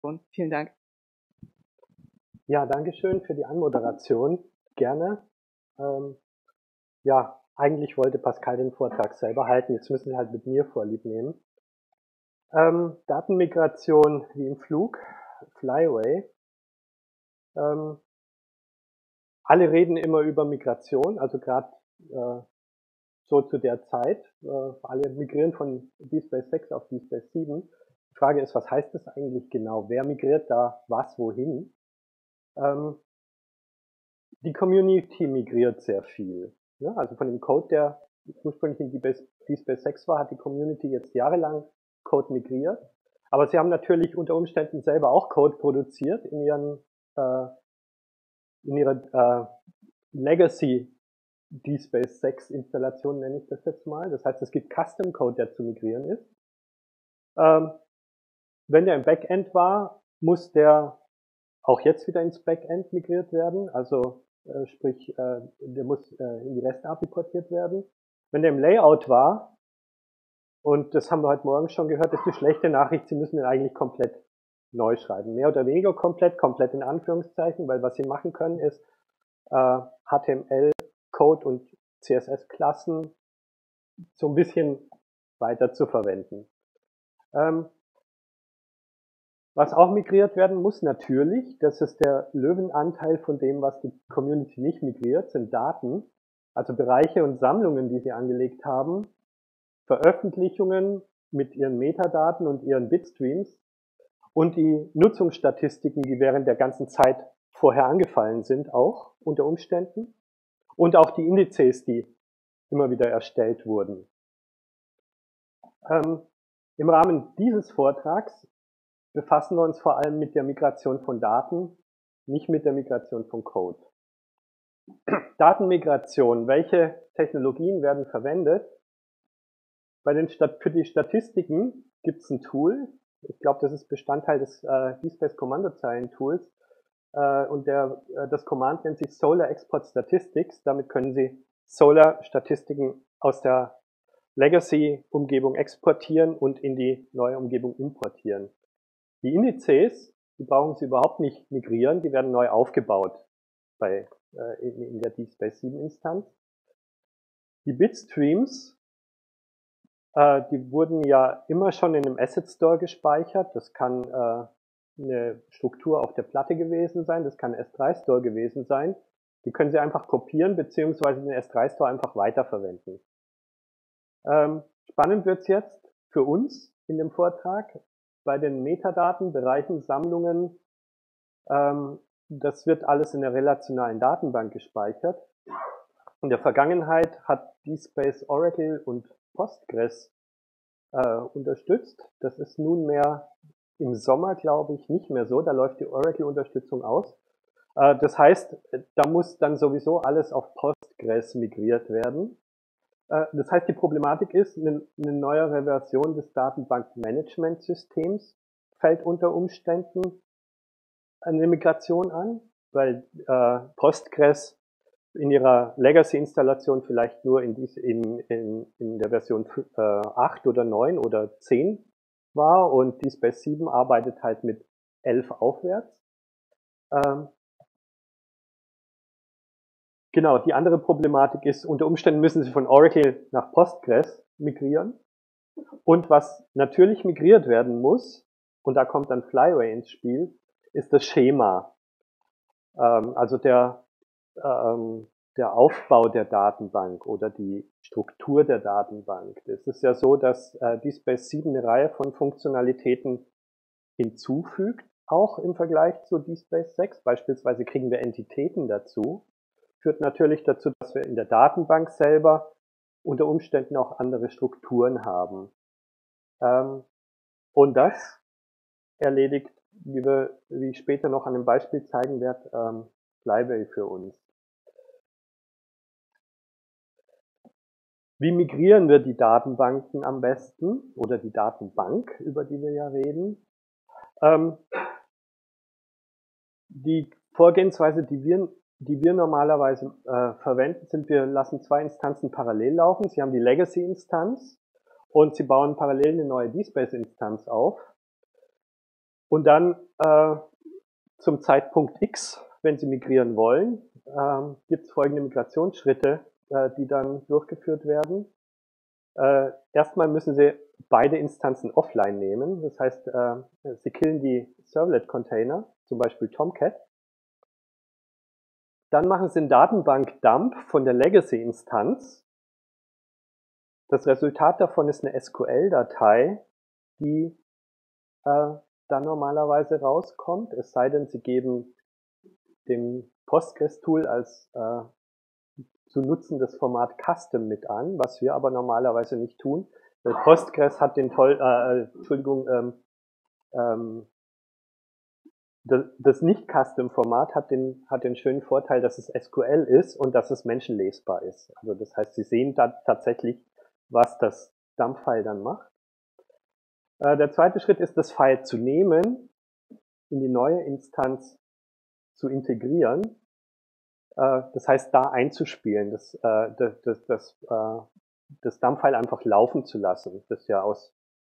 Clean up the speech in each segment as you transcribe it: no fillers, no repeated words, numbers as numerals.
Und vielen Dank. Ja, danke schön für die Anmoderation. Gerne. Ja, eigentlich wollte Pascal den Vortrag selber halten. Jetzt müssen Sie halt mit mir Vorlieb nehmen. Datenmigration wie im Flug, Flyway. Alle reden immer über Migration, also gerade so zu der Zeit. Alle migrieren von DSpace 6 auf DSpace 7. Die Frage ist, was heißt das eigentlich genau? Wer migriert da was wohin? Die Community migriert sehr viel. Ja, also von dem Code, der ursprünglich in DSpace 6 war, hat die Community jetzt jahrelang Code migriert. Aber sie haben natürlich unter Umständen selber auch Code produziert in ihrer Legacy DSpace 6 Installation, nenne ich das jetzt mal. Das heißt, es gibt Custom Code, der zu migrieren ist. Wenn der im Backend war, muss der auch jetzt wieder ins Backend migriert werden. Also sprich, der muss in die REST-API portiert werden. Wenn der im Layout war, und das haben wir heute Morgen schon gehört, ist die schlechte Nachricht, Sie müssen den eigentlich komplett neu schreiben. Mehr oder weniger komplett in Anführungszeichen, weil was Sie machen können ist HTML-Code und CSS-Klassen so ein bisschen weiter zu verwenden. Was auch migriert werden muss, natürlich, das ist der Löwenanteil von dem, was die Community nicht migriert, sind Daten, also Bereiche und Sammlungen, die sie angelegt haben, Veröffentlichungen mit ihren Metadaten und ihren Bitstreams und die Nutzungsstatistiken, die während der ganzen Zeit vorher angefallen sind, auch unter Umständen, und auch die Indizes, die immer wieder erstellt wurden. Im Rahmen dieses Vortrags befassen wir uns vor allem mit der Migration von Daten, nicht mit der Migration von Code. Datenmigration, welche Technologien werden verwendet? Für die Statistiken gibt es ein Tool, ich glaube, das ist Bestandteil des DSpace Kommandozeilen-Tools, und das Command nennt sich Solr Export Statistics. Damit können Sie Solr-Statistiken aus der Legacy-Umgebung exportieren und in die neue Umgebung importieren. Die Indizes, die brauchen Sie überhaupt nicht migrieren, die werden neu aufgebaut in der DSpace 7 Instanz. Die Bitstreams, die wurden ja immer schon in einem Asset Store gespeichert. Das kann eine Struktur auf der Platte gewesen sein, das kann ein S3 Store gewesen sein. Die können Sie einfach kopieren beziehungsweise den S3 Store einfach weiterverwenden. Spannend wird's jetzt für uns in dem Vortrag bei den Metadaten, Bereichen, Sammlungen. Das wird alles in der relationalen Datenbank gespeichert. In der Vergangenheit hat DSpace Oracle und Postgres unterstützt. Das ist nunmehr im Sommer, glaube ich, nicht mehr so. Da läuft die Oracle-Unterstützung aus. Das heißt, da muss dann sowieso alles auf Postgres migriert werden. Das heißt, die Problematik ist, eine neuere Version des Datenbankmanagementsystems fällt unter Umständen eine Migration an, weil Postgres in ihrer Legacy-Installation vielleicht nur in der Version 8 oder 9 oder 10 war und DSpace 7 arbeitet halt mit 11 aufwärts. Genau, die andere Problematik ist, unter Umständen müssen Sie von Oracle nach Postgres migrieren. Und was natürlich migriert werden muss, und da kommt dann Flyway ins Spiel, ist das Schema. Also der Aufbau der Datenbank oder die Struktur der Datenbank. Es ist ja so, dass DSpace 7 eine Reihe von Funktionalitäten hinzufügt, auch im Vergleich zu DSpace 6. Beispielsweise kriegen wir Entitäten dazu. Führt natürlich dazu, dass wir in der Datenbank selber unter Umständen auch andere Strukturen haben. Und das erledigt, wie ich später noch an einem Beispiel zeigen werde, Flyway für uns. Wie migrieren wir die Datenbanken am besten oder die Datenbank, über die wir ja reden? Die Vorgehensweise, die wir normalerweise verwenden, sind, wir lassen zwei Instanzen parallel laufen. Sie haben die Legacy-Instanz und Sie bauen parallel eine neue DSpace-Instanz auf. Und dann zum Zeitpunkt X, wenn Sie migrieren wollen, gibt es folgende Migrationsschritte, die dann durchgeführt werden. Erstmal müssen Sie beide Instanzen offline nehmen. Das heißt, Sie killen die Servlet-Container, zum Beispiel Tomcat. Dann machen Sie einen Datenbank-Dump von der Legacy-Instanz. Das Resultat davon ist eine SQL-Datei, die dann normalerweise rauskommt, es sei denn, Sie geben dem Postgres-Tool als zu nutzendes Format Custom mit an, was wir aber normalerweise nicht tun. Weil Postgres hat den das Nicht-Custom-Format hat den schönen Vorteil, dass es SQL ist und dass es menschenlesbar ist. Also das heißt, Sie sehen da tatsächlich, was das Dump-File dann macht. Der zweite Schritt ist, das File zu nehmen, in die neue Instanz zu integrieren. Das heißt, da einzuspielen, das Dump-File einfach laufen zu lassen, das ja aus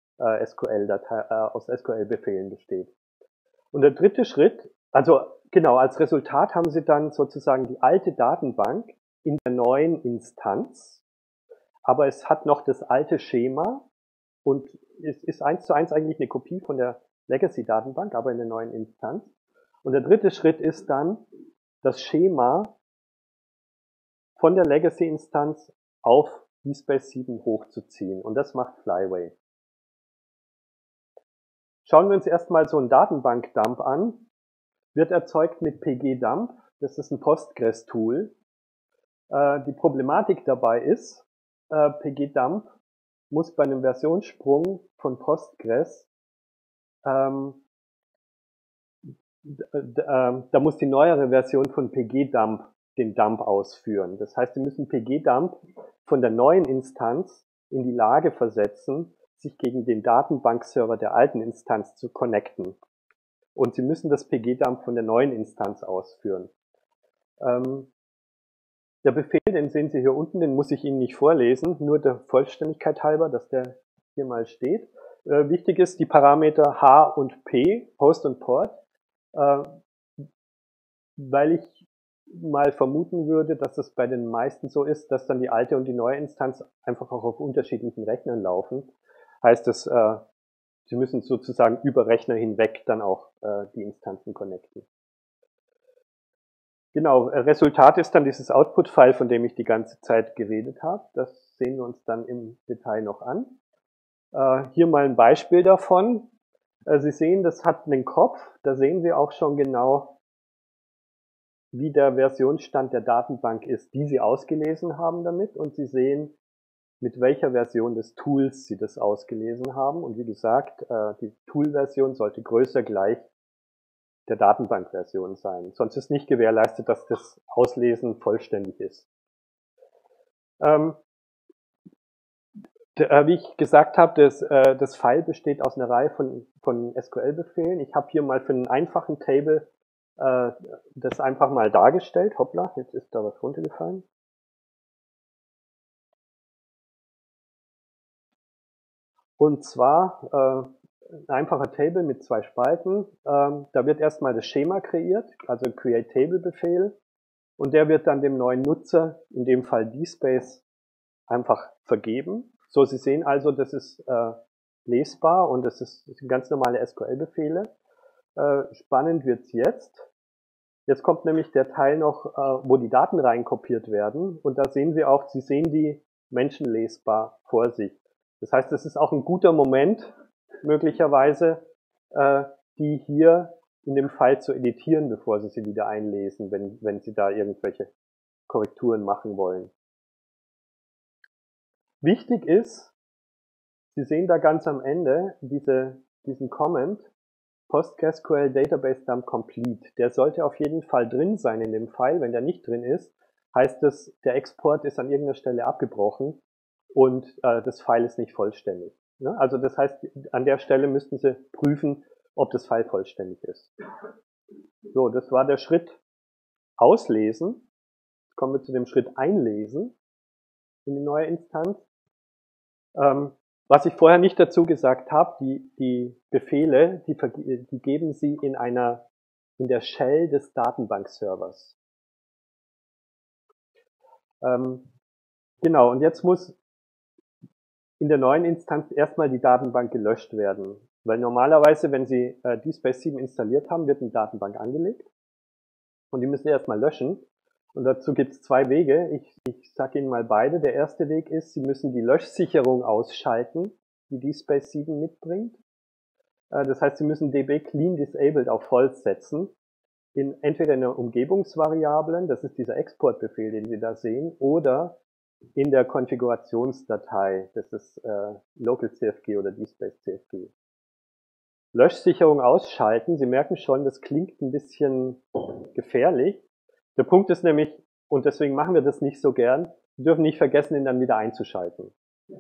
SQL-Befehlen besteht. Und der dritte Schritt, also genau, als Resultat haben Sie dann sozusagen die alte Datenbank in der neuen Instanz, aber es hat noch das alte Schema und es ist 1:1 eigentlich eine Kopie von der Legacy-Datenbank, aber in der neuen Instanz. Und der dritte Schritt ist dann, das Schema von der Legacy-Instanz auf DSpace 7 hochzuziehen. Und das macht Flyway. Schauen wir uns erstmal so einen Datenbank-Dump an. Wird erzeugt mit pgdump. Das ist ein Postgres-Tool. Die Problematik dabei ist, pgdump muss bei einem Versionssprung von Postgres, da muss die neuere Version von pgdump den Dump ausführen. Das heißt, Sie müssen pgdump von der neuen Instanz in die Lage versetzen, sich gegen den Datenbankserver der alten Instanz zu connecten. Und Sie müssen das pgdump von der neuen Instanz ausführen. Der Befehl, den sehen Sie hier unten, den muss ich Ihnen nicht vorlesen, nur der Vollständigkeit halber, dass der hier mal steht. Wichtig ist die Parameter H und P, Host und Port, weil ich mal vermuten würde, dass es bei den meisten so ist, dass dann die alte und die neue Instanz einfach auch auf unterschiedlichen Rechnern laufen. Heißt es, Sie müssen sozusagen über Rechner hinweg dann auch die Instanzen connecten. Genau, Resultat ist dann dieses Output-File, von dem ich die ganze Zeit geredet habe. Das sehen wir uns dann im Detail noch an. Hier mal ein Beispiel davon. Sie sehen, das hat einen Kopf. Da sehen Sie auch schon genau, wie der Versionsstand der Datenbank ist, die Sie ausgelesen haben damit. Und Sie sehen, mit welcher Version des Tools Sie das ausgelesen haben. Und wie gesagt, die Tool-Version sollte größer gleich der Datenbankversion sein. Sonst ist nicht gewährleistet, dass das Auslesen vollständig ist. Wie ich gesagt habe, das File besteht aus einer Reihe von SQL-Befehlen. Ich habe hier mal für einen einfachen Table das einfach mal dargestellt. Hoppla, jetzt ist da was runtergefallen. Und zwar ein einfacher Table mit 2 Spalten. Da wird erstmal das Schema kreiert, also Create Table Befehl. Und der wird dann dem neuen Nutzer, in dem Fall DSpace, einfach vergeben. So, Sie sehen also, das ist lesbar und das sind ganz normale SQL-Befehle. Spannend wird's jetzt. Jetzt kommt nämlich der Teil noch, wo die Daten reinkopiert werden. Und da sehen Sie auch, Sie sehen die menschenlesbar vor sich. Das heißt, es ist auch ein guter Moment, möglicherweise, die hier in dem File zu editieren, bevor Sie sie wieder einlesen, wenn Sie da irgendwelche Korrekturen machen wollen. Wichtig ist, Sie sehen da ganz am Ende diesen Comment, PostgreSQL Database Dump Complete. Der sollte auf jeden Fall drin sein in dem File. Wenn der nicht drin ist, heißt es, der Export ist an irgendeiner Stelle abgebrochen und das File ist nicht vollständig. Ne? Also das heißt, an der Stelle müssten Sie prüfen, ob das File vollständig ist. So, das war der Schritt Auslesen. Jetzt kommen wir zu dem Schritt Einlesen in die neue Instanz. Was ich vorher nicht dazu gesagt habe, die Befehle, die geben Sie in der Shell des Datenbankservers. Genau, und jetzt muss in der neuen Instanz erstmal die Datenbank gelöscht werden. Weil normalerweise, wenn Sie DSpace 7 installiert haben, wird eine Datenbank angelegt und die müssen Sie erstmal löschen. Und dazu gibt es zwei Wege. Ich sage Ihnen mal beide. Der erste Weg ist, Sie müssen die Löschsicherung ausschalten, die DSpace 7 mitbringt. Das heißt, Sie müssen db clean disabled auf False setzen. Entweder in der Umgebungsvariablen, das ist dieser Exportbefehl, den Sie da sehen, oder in der Konfigurationsdatei, das ist Local CFG oder DSpace CFG. Löschsicherung ausschalten, Sie merken schon, das klingt ein bisschen gefährlich. Der Punkt ist nämlich, und deswegen machen wir das nicht so gern, Sie dürfen nicht vergessen, ihn dann wieder einzuschalten.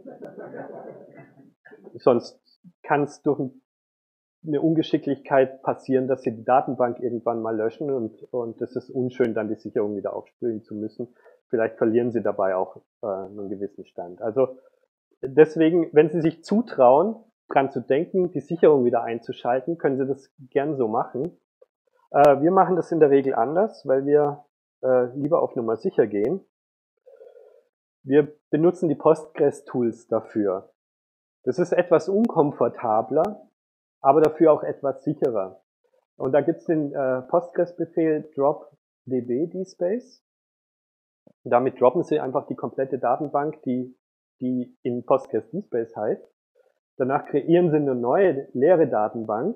Sonst kann es durch eine Ungeschicklichkeit passieren, dass Sie die Datenbank irgendwann mal löschen und das ist unschön, dann die Sicherung wieder aufspülen zu müssen. Vielleicht verlieren Sie dabei auch einen gewissen Stand. Also deswegen, wenn Sie sich zutrauen, dran zu denken, die Sicherung wieder einzuschalten, können Sie das gern so machen. Wir machen das in der Regel anders, weil wir lieber auf Nummer sicher gehen. Wir benutzen die Postgres-Tools dafür. Das ist etwas unkomfortabler, aber dafür auch etwas sicherer. Und da gibt es den Postgres-Befehl drop db dspace. Damit droppen Sie einfach die komplette Datenbank, die in Postgres dspace heißt. Danach kreieren Sie eine neue leere Datenbank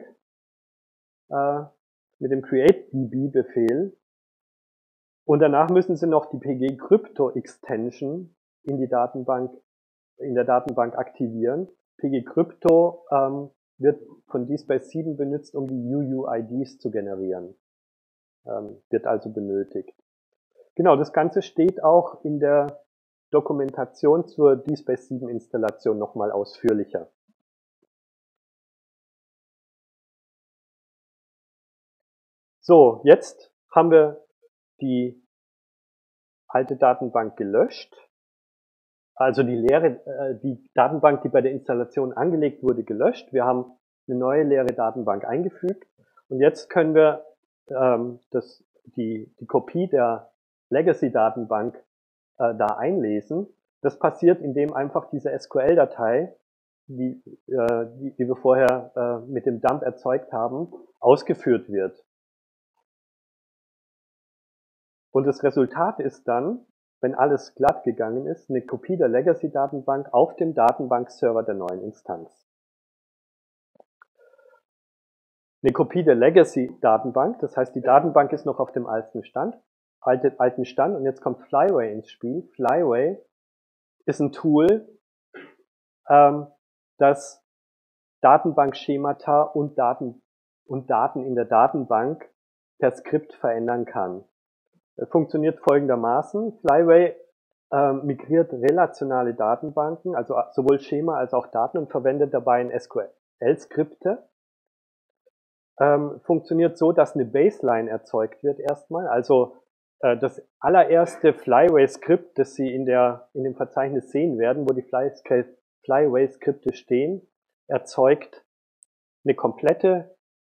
mit dem create-db-Befehl. Und danach müssen Sie noch die pg-crypto-Extension in der Datenbank aktivieren. pg-crypto wird von DSpace 7 benutzt, um die UUIDs zu generieren. Wird also benötigt. Genau, das Ganze steht auch in der Dokumentation zur DSpace 7 Installation nochmal ausführlicher. So, jetzt haben wir die alte Datenbank gelöscht. Also die Datenbank, die bei der Installation angelegt wurde, gelöscht. Wir haben eine neue leere Datenbank eingefügt. Und jetzt können wir die Kopie der Legacy-Datenbank da einlesen. Das passiert, indem einfach diese SQL-Datei, die wir vorher mit dem Dump erzeugt haben, ausgeführt wird. Und das Resultat ist dann, wenn alles glatt gegangen ist, eine Kopie der Legacy-Datenbank auf dem Datenbankserver der neuen Instanz. Eine Kopie der Legacy-Datenbank, das heißt, die Datenbank ist noch auf dem alten Stand, und jetzt kommt Flyway ins Spiel. Flyway ist ein Tool, das Datenbankschemata und Daten in der Datenbank per Skript verändern kann. Das funktioniert folgendermaßen. Flyway migriert relationale Datenbanken, also sowohl Schema als auch Daten, und verwendet dabei ein SQL-Skripte. Funktioniert so, dass eine Baseline erzeugt wird erstmal. Also das allererste Flyway-Skript, das Sie in dem Verzeichnis sehen werden, wo die Flyway-Skripte stehen, erzeugt ein komplettes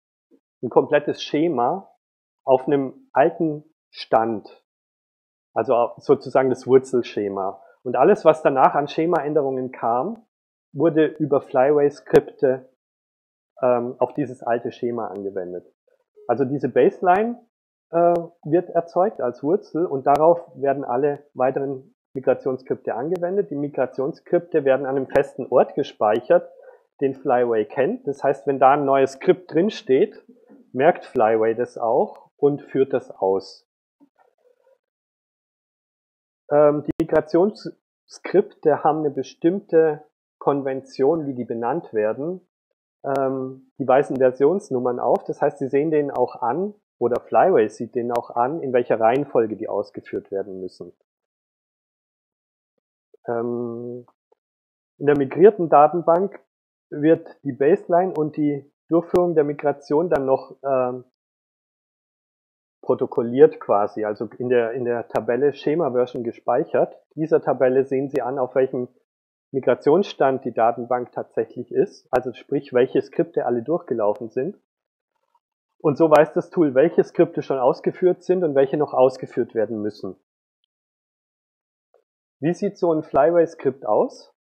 Schema auf einem alten Stand, also sozusagen das Wurzelschema. Und alles, was danach an Schemaänderungen kam, wurde über Flyway-Skripte auf dieses alte Schema angewendet. Also diese Baseline wird erzeugt als Wurzel und darauf werden alle weiteren Migrationsskripte angewendet. Die Migrationsskripte werden an einem festen Ort gespeichert, den Flyway kennt. Das heißt, wenn da ein neues Skript drin steht, merkt Flyway das auch und führt das aus. Die Migrationsskripte haben eine bestimmte Konvention, wie die benannt werden. Die weisen Versionsnummern auf, das heißt, Sie sehen denen auch an, oder Flyway sieht denen auch an, in welcher Reihenfolge die ausgeführt werden müssen. In der migrierten Datenbank wird die Baseline und die Durchführung der Migration dann noch protokolliert quasi, also in der Tabelle Schema Version gespeichert. Dieser Tabelle sehen Sie an, auf welchem Migrationsstand die Datenbank tatsächlich ist, also sprich, welche Skripte alle durchgelaufen sind. Und so weiß das Tool, welche Skripte schon ausgeführt sind und welche noch ausgeführt werden müssen. Wie sieht so ein Flyway-Skript aus?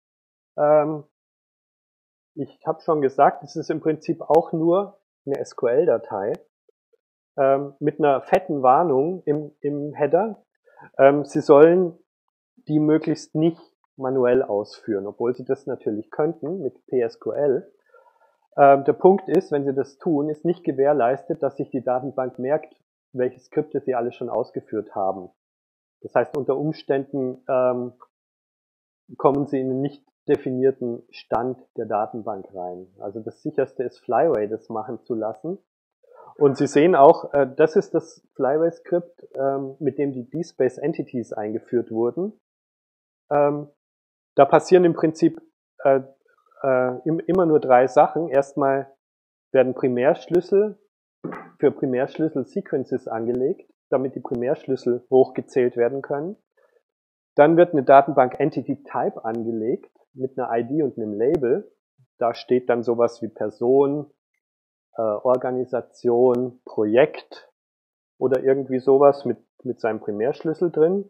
Ich habe schon gesagt, es ist im Prinzip auch nur eine SQL-Datei mit einer fetten Warnung im Header. Sie sollen die möglichst nicht manuell ausführen, obwohl Sie das natürlich könnten mit PSQL. Der Punkt ist, wenn Sie das tun, ist nicht gewährleistet, dass sich die Datenbank merkt, welche Skripte Sie alle schon ausgeführt haben. Das heißt, unter Umständen kommen Sie in einen nicht definierten Stand der Datenbank rein. Also das sicherste ist Flyway, das machen zu lassen. Und Sie sehen auch, das ist das Flyway-Skript, mit dem die DSpace Entities eingeführt wurden. Da passieren im Prinzip immer nur 3 Sachen. Erstmal werden Primärschlüssel für Primärschlüssel-Sequences angelegt, damit die Primärschlüssel hochgezählt werden können. Dann wird eine Datenbank Entity Type angelegt mit einer ID und einem Label. Da steht dann sowas wie Person, Organisation, Projekt oder irgendwie sowas mit seinem Primärschlüssel drin.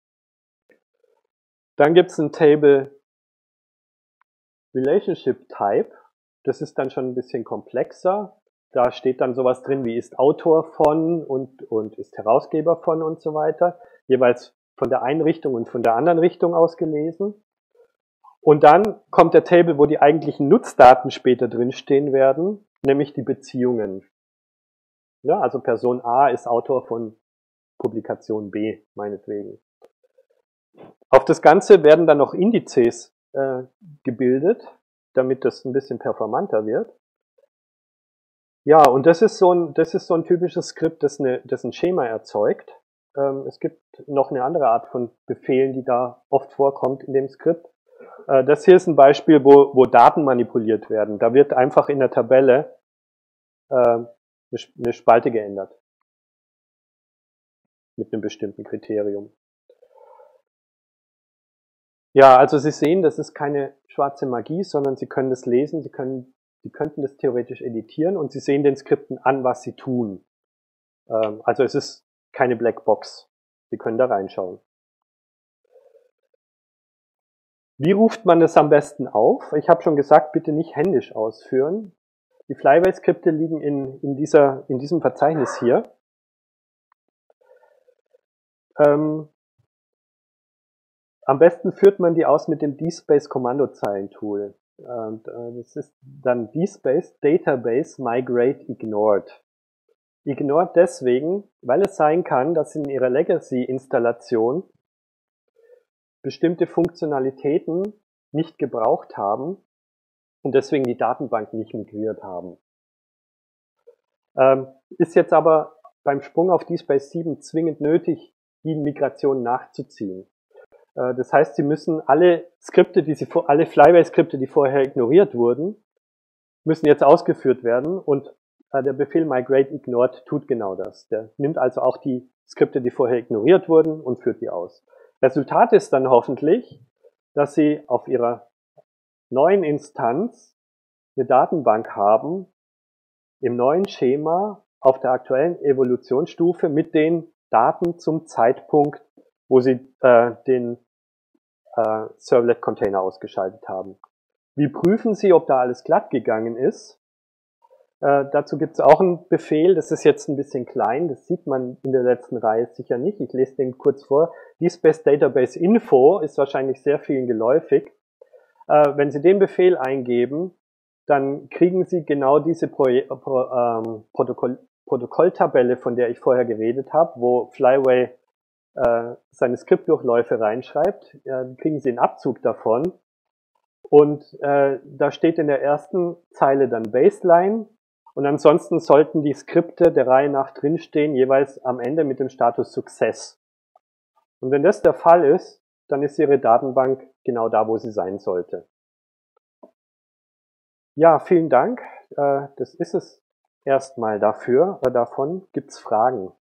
Dann gibt es ein Table Relationship Type. Das ist dann schon ein bisschen komplexer. Da steht dann sowas drin wie ist Autor von und ist Herausgeber von und so weiter. Jeweils von der einen Richtung und von der anderen Richtung aus gelesen. Und dann kommt der Table, wo die eigentlichen Nutzdaten später drinstehen werden, nämlich die Beziehungen. Ja, also Person A ist Autor von Publikation B, meinetwegen. Auf das Ganze werden dann noch Indizes gebildet, damit das ein bisschen performanter wird. Ja, und das ist so ein typisches Skript, das ein Schema erzeugt. Es gibt noch eine andere Art von Befehlen, die da oft vorkommt in dem Skript. Das hier ist ein Beispiel, wo Daten manipuliert werden. Da wird einfach in der Tabelle eine Spalte geändert. Mit einem bestimmten Kriterium. Ja, also Sie sehen, das ist keine schwarze Magie, sondern Sie können das lesen, Sie könnten das theoretisch editieren und Sie sehen den Skripten an, was sie tun. Also es ist keine Blackbox. Sie können da reinschauen. Wie ruft man das am besten auf? Ich habe schon gesagt, bitte nicht händisch ausführen. Die Flyway-Skripte liegen in diesem Verzeichnis hier. Am besten führt man die aus mit dem DSpace Kommandozeilentool. Das ist dann DSpace Database Migrate Ignored. Ignored deswegen, weil es sein kann, dass in Ihrer Legacy-Installation bestimmte Funktionalitäten nicht gebraucht haben und deswegen die Datenbank nicht migriert haben. Ist jetzt aber beim Sprung auf DSpace 7 zwingend nötig, die Migration nachzuziehen. Das heißt, Sie müssen alle Flyway-Skripte, die vorher ignoriert wurden, müssen jetzt ausgeführt werden und der Befehl migrate ignored tut genau das. Der nimmt also auch die Skripte, die vorher ignoriert wurden und führt die aus. Resultat ist dann hoffentlich, dass Sie auf Ihrer neuen Instanz eine Datenbank haben im neuen Schema auf der aktuellen Evolutionsstufe mit den Daten zum Zeitpunkt, wo Sie den Servlet-Container ausgeschaltet haben. Wie prüfen Sie, ob da alles glatt gegangen ist? Dazu gibt es auch einen Befehl, das ist jetzt ein bisschen klein, das sieht man in der letzten Reihe sicher nicht. Ich lese den kurz vor. DSpace Database Info ist wahrscheinlich sehr vielen geläufig. Wenn Sie den Befehl eingeben, dann kriegen Sie genau diese Protokolltabelle, von der ich vorher geredet habe, wo Flyway seine Skriptdurchläufe reinschreibt, kriegen Sie einen Abzug davon. Und da steht in der ersten Zeile dann Baseline und ansonsten sollten die Skripte der Reihe nach drinstehen, jeweils am Ende mit dem Status Success. Und wenn das der Fall ist, dann ist Ihre Datenbank genau da, wo sie sein sollte. Ja, vielen Dank. Das ist es erstmal dafür. Davon gibt's Fragen.